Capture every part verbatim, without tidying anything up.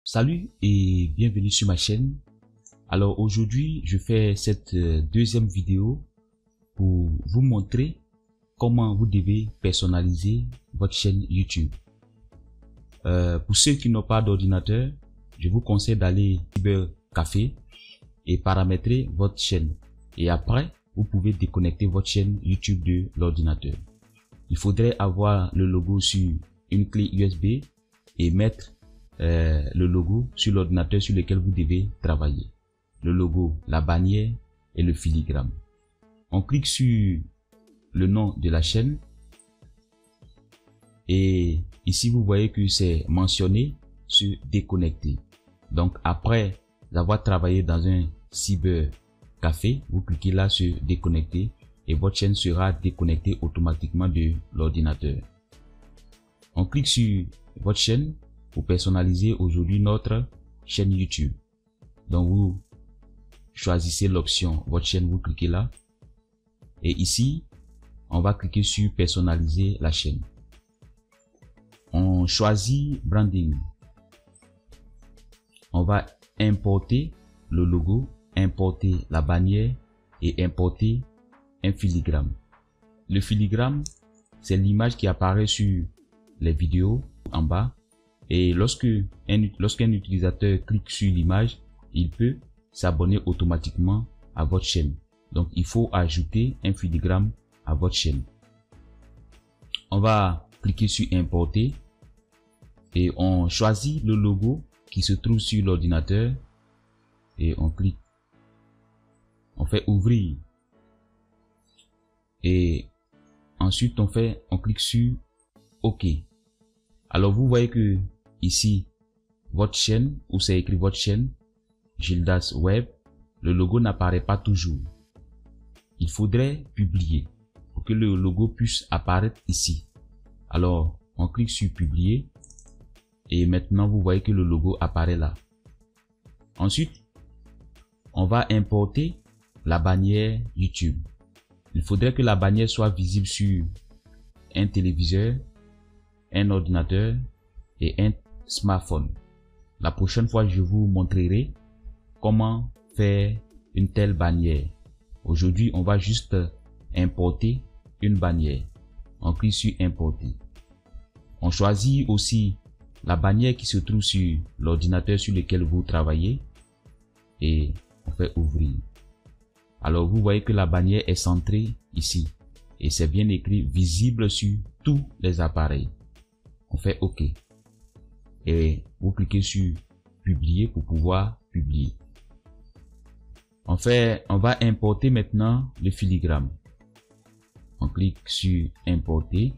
Salut et bienvenue sur ma chaîne. Alors aujourd'hui, je fais cette deuxième vidéo pour vous montrer comment vous devez personnaliser votre chaîne YouTube. Euh, pour ceux qui n'ont pas d'ordinateur, je vous conseille d'aller au cybercafé et paramétrer votre chaîne. Et après, vous pouvez déconnecter votre chaîne YouTube de l'ordinateur. Il faudrait avoir le logo sur une clé U S B et mettre euh, le logo sur l'ordinateur sur lequel vous devez travailler. Le logo, la bannière et le filigrane. On clique sur le nom de la chaîne et ici vous voyez que c'est mentionné sur déconnecter. Donc après avoir travaillé dans un cybercafé, vous cliquez là sur déconnecter et votre chaîne sera déconnectée automatiquement de l'ordinateur. On clique sur votre chaîne pour personnaliser aujourd'hui notre chaîne YouTube. Donc vous choisissez l'option votre chaîne, vous cliquez là et ici on va cliquer sur personnaliser la chaîne. On choisit branding. On va importer le logo, importer la bannière et importer un filigrane. Le filigrane, c'est l'image qui apparaît sur les vidéos en bas et lorsque un, lorsqu'un utilisateur clique sur l'image, il peut s'abonner automatiquement à votre chaîne. Donc il faut ajouter un filigrane à votre chaîne. On va cliquer sur importer et on choisit le logo qui se trouve sur l'ordinateur et on clique. On fait ouvrir et ensuite on fait on clique sur OK. Alors vous voyez que ici votre chaîne, où c'est écrit votre chaîne Gildas Web, le logo n'apparaît pas toujours. Il faudrait publier pour que le logo puisse apparaître ici. Alors on clique sur publier et maintenant vous voyez que le logo apparaît là. Ensuite on va importer la bannière YouTube. Il faudrait que la bannière soit visible sur un téléviseur, un ordinateur et un smartphone. La prochaine fois, je vous montrerai comment faire une telle bannière. Aujourd'hui, on va juste importer une bannière. On clique sur importer. On choisit aussi la bannière qui se trouve sur l'ordinateur sur lequel vous travaillez et on fait ouvrir. Alors vous voyez que la bannière est centrée ici et c'est bien écrit visible sur tous les appareils. On fait OK et vous cliquez sur publier pour pouvoir publier. On fait, on va importer maintenant le filigrane. On clique sur importer.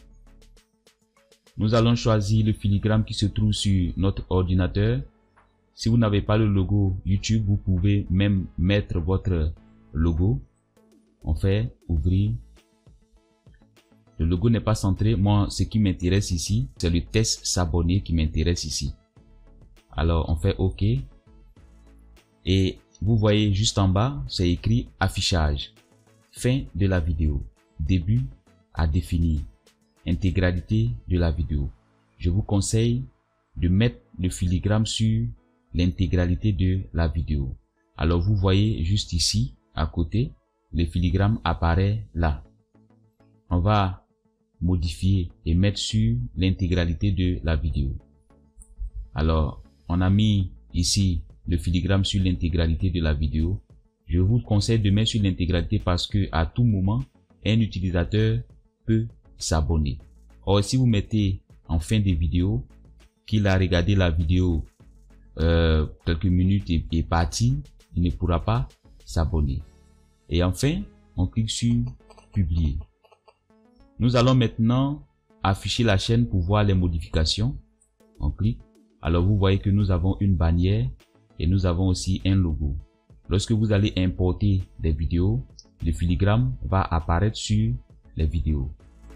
Nous allons choisir le filigrane qui se trouve sur notre ordinateur. Si vous n'avez pas le logo YouTube, vous pouvez même mettre votre logo. On fait ouvrir. Le logo n'est pas centré. Moi, ce qui m'intéresse ici, c'est le test s'abonner qui m'intéresse ici. Alors, on fait OK. Et vous voyez juste en bas, c'est écrit affichage. Fin de la vidéo. Début à définir. Intégralité de la vidéo. Je vous conseille de mettre le filigrane sur l'intégralité de la vidéo. Alors, vous voyez juste ici, à côté, le filigrane apparaît là. On va modifier et mettre sur l'intégralité de la vidéo. Alors, on a mis ici le filigrane sur l'intégralité de la vidéo. Je vous conseille de mettre sur l'intégralité parce que à tout moment, un utilisateur peut s'abonner. Or, si vous mettez en fin de vidéo qu'il a regardé la vidéo euh, quelques minutes et est parti, il ne pourra pas s'abonner. Et enfin, on clique sur publier. Nous allons maintenant afficher la chaîne pour voir les modifications. On clique. Alors vous voyez que nous avons une bannière et nous avons aussi un logo. Lorsque vous allez importer des vidéos, le filigrane va apparaître sur les vidéos.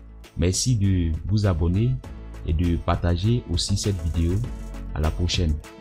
Merci de vous abonner et de partager aussi cette vidéo. À la prochaine.